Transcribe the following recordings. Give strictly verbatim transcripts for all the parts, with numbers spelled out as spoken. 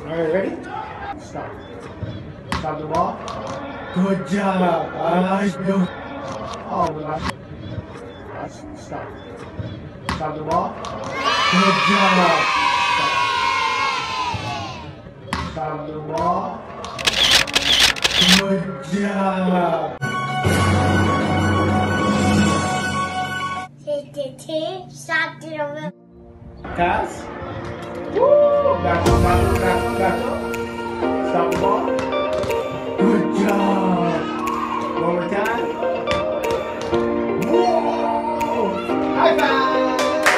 Alright, ready? Stop. Stop the ball. Good job. Nice. Good. Oh, relax. Relax. Stop. Stop the ball. Good job. Stop. Stop the ball. Good job. Stop the Pass. Woo! Back up, back up, back up, back up. Stop the ball. Good job. One more time. Whoa! High five!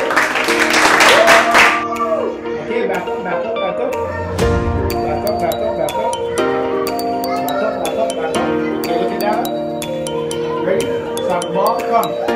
Woo! Okay, back up, back up, back up. Back up, back up, back up. Back up, back up, back up. Okay, look it down. Ready? Stop the ball. Come.